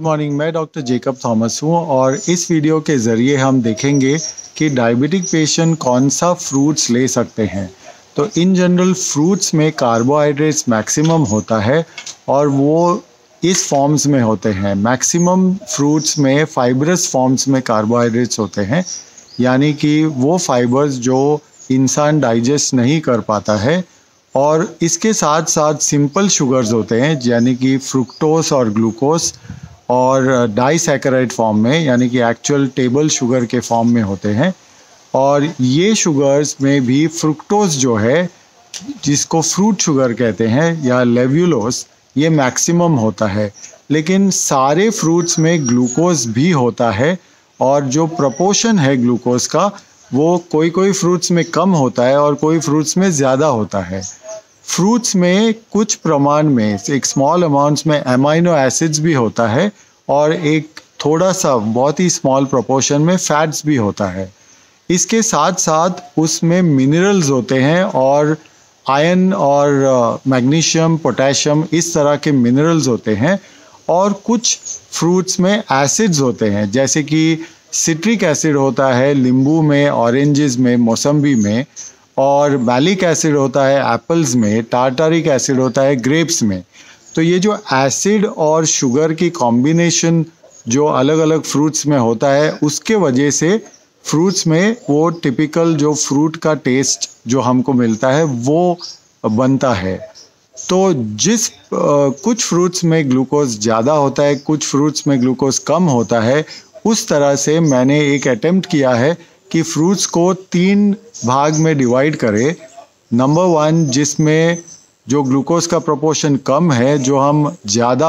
Morning, मैं doctor Jacob Thomas हूँ और इस वीडियो के ज़रिए हम देखेंगे कि डायबिटिक पेशेंट कौन सा फ्रूट्स ले सकते हैं। तो इन जनरल फ्रूट्स में कार्बोहाइड्रेट्स मैक्सिमम होता है और वो इस फॉर्म्स में होते हैं। मैक्सिमम फ्रूट्स में फाइब्रस फॉर्म्स में कार्बोहाइड्रेट्स होते हैं, यानी कि वो फाइबर्स जो इंसान डाइजेस्ट नहीं कर पाता है। और इसके साथ साथ सिंपल शुगर्स होते हैं, यानी कि फ्रुक्टोस और ग्लूकोस, और डाइसैकेराइड फॉर्म में, यानी कि एक्चुअल टेबल शुगर के फॉर्म में होते हैं। और ये शुगर्स में भी फ्रुक्टोस जो है, जिसको फ्रूट शुगर कहते हैं, या लेव्युलोस, ये मैक्सिमम होता है। लेकिन सारे फ्रूट्स में ग्लूकोज भी होता है और जो प्रोपोर्शन है ग्लूकोज का, वो कोई कोई फ्रूट्स में कम होता है और कोई फ्रूट्स में ज़्यादा होता है। फ्रूट्स में कुछ प्रमाण में, एक स्मॉल अमाउंट्स में अमाइनो एसिड्स भी होता है और एक थोड़ा सा बहुत ही स्मॉल प्रोपोर्शन में फैट्स भी होता है। इसके साथ साथ उसमें मिनरल्स होते हैं और आयरन और मैग्नीशियम, पोटेशियम, इस तरह के मिनरल्स होते हैं। और कुछ फ्रूट्स में एसिड्स होते हैं, जैसे कि सिट्रिक एसिड होता है नींबू में, ऑरेंजेस में, मौसम्बी में, और मैलिक एसिड होता है एप्पल्स में, टार्टारिक एसिड होता है ग्रेप्स में। तो ये जो एसिड और शुगर की कॉम्बिनेशन जो अलग अलग फ्रूट्स में होता है, उसके वजह से फ्रूट्स में वो टिपिकल जो फ्रूट का टेस्ट जो हमको मिलता है वो बनता है। तो कुछ फ्रूट्स में ग्लूकोज ज़्यादा होता है, कुछ फ्रूट्स में ग्लूकोज कम होता है। उस तरह से मैंने एक अटेम्प्ट किया है कि फ्रूट्स को 3 भाग में डिवाइड करें। नंबर 1, जिसमें जो ग्लूकोज का प्रोपोर्शन कम है, जो हम ज़्यादा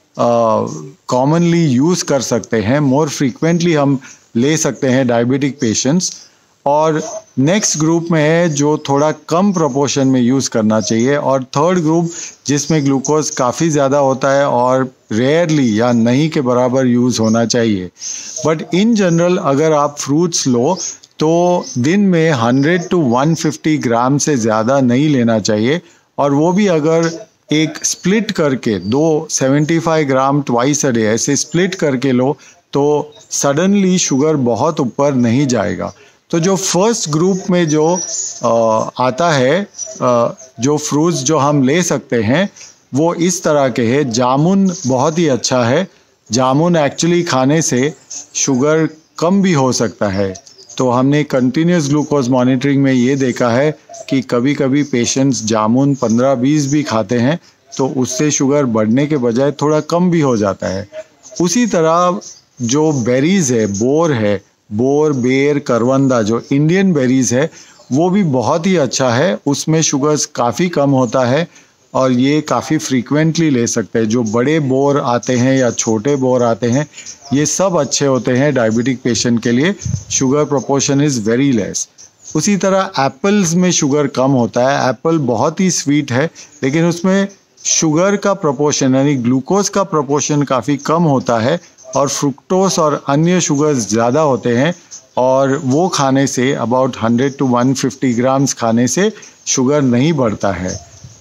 कॉमनली यूज़ कर सकते हैं, मोर फ्रीक्वेंटली हम ले सकते हैं डायबिटिक पेशेंट्स। और नेक्स्ट ग्रुप में है जो थोड़ा कम प्रोपोर्शन में यूज़ करना चाहिए। और थर्ड ग्रुप जिसमें ग्लूकोज काफ़ी ज़्यादा होता है और रेयरली या नहीं के बराबर यूज़ होना चाहिए। बट इन जनरल अगर आप फ्रूट्स लो तो दिन में 100 to 150 ग्राम से ज़्यादा नहीं लेना चाहिए। और वो भी अगर एक स्प्लिट करके 75 ग्राम ट्वाइस अ डे ऐसे स्प्लिट करके लो तो सडनली शुगर बहुत ऊपर नहीं जाएगा। तो जो फर्स्ट ग्रुप में जो आता है, जो फ्रूट्स जो हम ले सकते हैं वो इस तरह के हैं। जामुन बहुत ही अच्छा है। जामुन एक्चुअली खाने से शुगर कम भी हो सकता है। तो हमने कंटिन्यूस ग्लूकोज मॉनिटरिंग में ये देखा है कि कभी कभी पेशेंट्स जामुन 15-20 भी खाते हैं तो उससे शुगर बढ़ने के बजाय थोड़ा कम भी हो जाता है। उसी तरह जो बेरीज़ है, बोर, बेर, करवंदा, जो इंडियन बेरीज़ है, वो भी बहुत ही अच्छा है। उसमें शुगर्स काफ़ी कम होता है और ये काफ़ी फ्रीक्वेंटली ले सकते हैं। जो बड़े बोर आते हैं या छोटे बोर आते हैं, ये सब अच्छे होते हैं डायबिटिक पेशेंट के लिए। Sugar proportion is very less. उसी तरह एप्पल्स में शुगर कम होता है। एप्पल बहुत ही स्वीट है, लेकिन उसमें शुगर का प्रोपोर्शन यानी ग्लूकोज का प्रोपोर्शन काफ़ी कम होता है और फ्रुक्टोस और अन्य शुगर्स ज़्यादा होते हैं। और वो खाने से अबाउट 100 to 150 ग्राम्स खाने से शुगर नहीं बढ़ता है।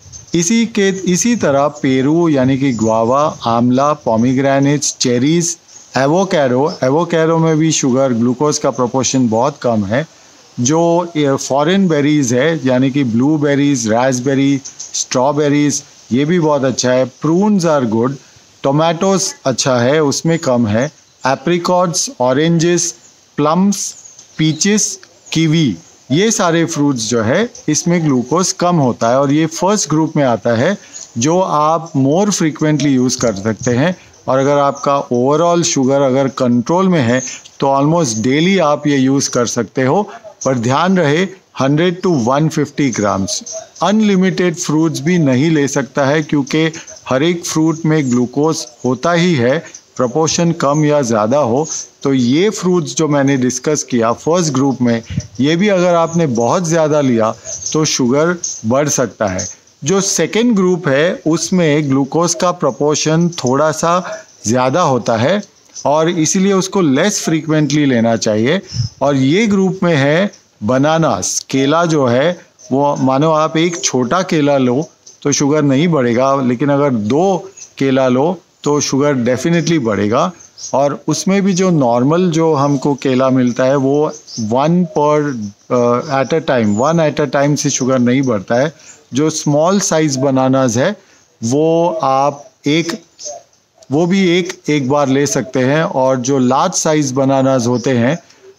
इसी तरह पेरू यानी कि गुआवा, आंवला, पोमीग्रेनेट्स, चेरीज़, एवोकाडो में भी शुगर ग्लूकोज का प्रोपोर्शन बहुत कम है। जो फॉरेन बेरीज़ है यानी कि ब्लूबेरीज़, रास्पबेरी, स्ट्रॉबेरीज़, ये भी बहुत अच्छा है। Prunes are good. टोमेटोस अच्छा है, उसमें कम है। Apricots, oranges, plums, peaches, kiwi, ये सारे फ्रूट्स जो है इसमें ग्लूकोज कम होता है और ये फर्स्ट ग्रुप में आता है जो आप मोर फ्रीक्वेंटली यूज़ कर सकते हैं। और अगर आपका ओवरऑल शुगर अगर कंट्रोल में है तो ऑलमोस्ट डेली आप ये यूज़ कर सकते हो। पर ध्यान रहे 100 to 150 ग्राम्स। अनलिमिटेड फ्रूट्स भी नहीं ले सकता है क्योंकि हर एक फ्रूट में ग्लूकोज होता ही है, प्रोपोर्शन कम या ज़्यादा हो। तो ये फ्रूट्स जो मैंने डिस्कस किया फर्स्ट ग्रुप में, ये भी अगर आपने बहुत ज़्यादा लिया तो शुगर बढ़ सकता है। जो सेकेंड ग्रुप है उसमें ग्लूकोज का प्रोपोर्शन थोड़ा सा ज़्यादा होता है और इसीलिए उसको लेस फ्रीक्वेंटली लेना चाहिए। और ये ग्रुप में है बनानास, केला जो है वो, मानो आप एक छोटा केला लो तो शुगर नहीं बढ़ेगा, लेकिन अगर 2 केला लो तो शुगर डेफिनेटली बढ़ेगा। और उसमें भी जो नॉर्मल जो हमको केला मिलता है वो 1 एट अ टाइम से शुगर नहीं बढ़ता है। जो स्मॉल साइज बनानास है वो आप वो भी एक बार ले सकते हैं। और जो लार्ज साइज बनानास होते हैं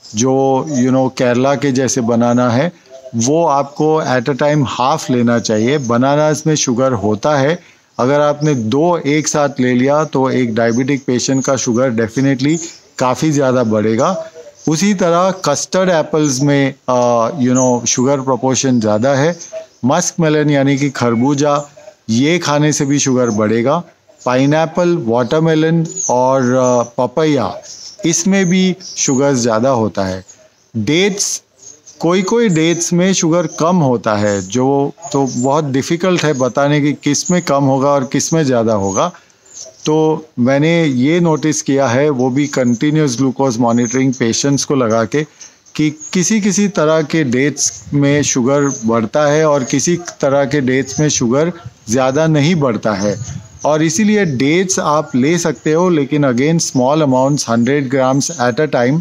जो केरला के जैसे बनाना है वो आपको एट अ टाइम हाफ लेना चाहिए। बनानास में शुगर होता है, अगर आपने 2 एक साथ ले लिया तो एक डायबिटिक पेशेंट का शुगर डेफिनेटली काफ़ी ज़्यादा बढ़ेगा। उसी तरह कस्टर्ड एप्पल्स में शुगर प्रोपोर्शन ज़्यादा है। मस्क मेलन यानी कि खरबूजा, ये खाने से भी शुगर बढ़ेगा। पाइनएप्पल, वाटरमेलन और पपैया, इसमें भी शुगर ज़्यादा होता है। डेट्स, कोई डेट्स में शुगर कम होता है, जो तो बहुत डिफ़िकल्ट है बताने कि किस में कम होगा और किस में ज़्यादा होगा। तो मैंने ये नोटिस किया है, वो भी कंटिन्यूस ग्लूकोज मॉनिटरिंग पेशेंट्स को लगा के, कि किसी तरह के डेट्स में शुगर बढ़ता है और किसी तरह के डेट्स में शुगर ज़्यादा नहीं बढ़ता है। और इसीलिए डेट्स आप ले सकते हो, लेकिन again small amounts 100 grams at a time,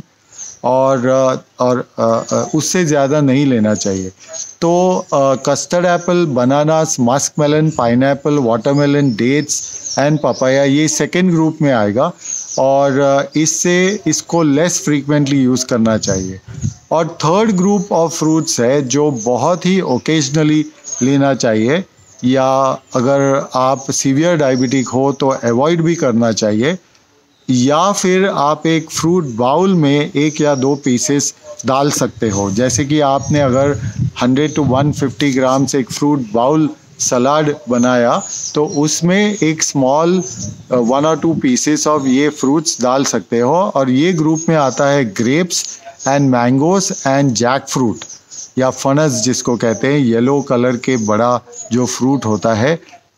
और उससे ज़्यादा नहीं लेना चाहिए। तो custard apple, bananas, musk melon, pineapple, watermelon, dates and papaya, ये सेकेंड ग्रुप में आएगा। और इसको लेस फ्रीक्वेंटली यूज़ करना चाहिए। और थर्ड ग्रुप ऑफ फ्रूट्स है जो बहुत ही ओकेजनली लेना चाहिए, या अगर आप सीवियर डायबिटिक हो तो अवॉइड भी करना चाहिए। या फिर आप एक फ्रूट बाउल में 1 या 2 पीसेस डाल सकते हो। जैसे कि आपने अगर 100 to 150 ग्राम से एक फ्रूट बाउल सलाद बनाया तो उसमें एक स्मॉल 1 or 2 पीसेस ऑफ ये फ्रूट्स डाल सकते हो। और ये ग्रुप में आता है grapes and mangoes and jackfruit, या फनस जिसको कहते हैं, येलो कलर के बड़ा जो फ्रूट होता है।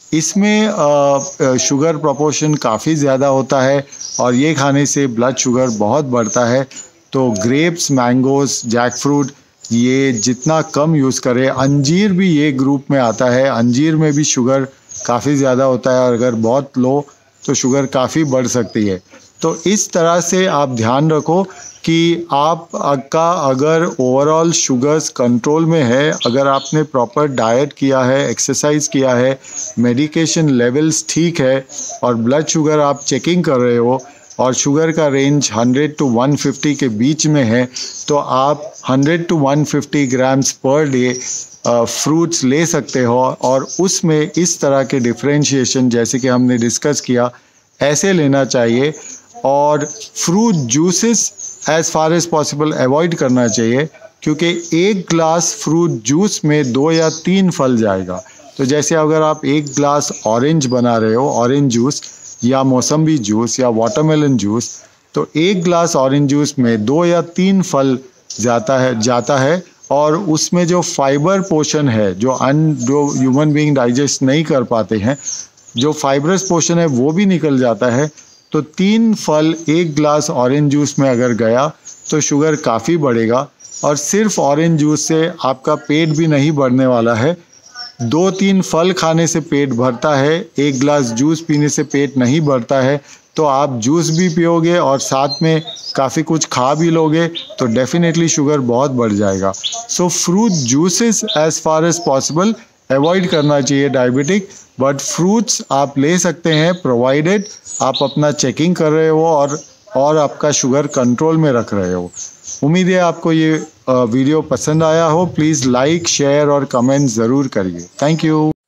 इसमें शुगर प्रोपोर्शन काफ़ी ज़्यादा होता है और ये खाने से ब्लड शुगर बहुत बढ़ता है। तो ग्रेप्स, मैंगोस, जैक फ्रूट, ये जितना कम यूज़ करें। अंजीर भी ये ग्रुप में आता है, अंजीर में भी शुगर काफ़ी ज़्यादा होता है और अगर बहुत लो तो शुगर काफ़ी बढ़ सकती है। तो इस तरह से आप ध्यान रखो कि आपका अगर ओवरऑल शुगर्स कंट्रोल में है, अगर आपने प्रॉपर डाइट किया है, एक्सरसाइज किया है, मेडिकेशन लेवल्स ठीक है और ब्लड शुगर आप चेकिंग कर रहे हो और शुगर का रेंज 100 to 150 के बीच में है, तो आप 100 to 150 grams per day fruits ले सकते हो। और उसमें इस तरह के डिफरेंशिएशन जैसे कि हमने डिस्कस किया ऐसे लेना चाहिए। और fruit juices as far as possible avoid करना चाहिए, क्योंकि 1 ग्लास फ्रूट जूस में 2 या 3 फल जाएगा। तो जैसे अगर आप 1 ग्लास ऑरेंज बना रहे हो, ऑरेंज जूस या मौसम्बी जूस या वाटरमेलन जूस, तो 1 ग्लास ऑरेंज जूस में 2 या 3 फल जाता है और उसमें जो फाइबर पोर्शन है, जो ह्यूमन बीइंग डाइजेस्ट नहीं कर पाते हैं, जो फाइबरस पोर्शन है वो भी निकल जाता है। तो 3 फल 1 ग्लास ऑरेंज जूस में अगर गया तो शुगर काफ़ी बढ़ेगा। और सिर्फ ऑरेंज जूस से आपका पेट भी नहीं भरने वाला है। 2-3 फल खाने से पेट भरता है, 1 ग्लास जूस पीने से पेट नहीं भरता है। तो आप जूस भी पियोगे और साथ में काफ़ी कुछ खा भी लोगे तो डेफिनेटली शुगर बहुत बढ़ जाएगा। So fruit juices as far as possible avoid करना चाहिए डायबिटिक, बट फ्रूट्स आप ले सकते हैं प्रोवाइडेड आप अपना चेकिंग कर रहे हो और आपका शुगर कंट्रोल में रख रहे हो। उम्मीद है आपको ये वीडियो पसंद आया हो। प्लीज़ लाइक, शेयर और कमेंट ज़रूर करिए। Thank you.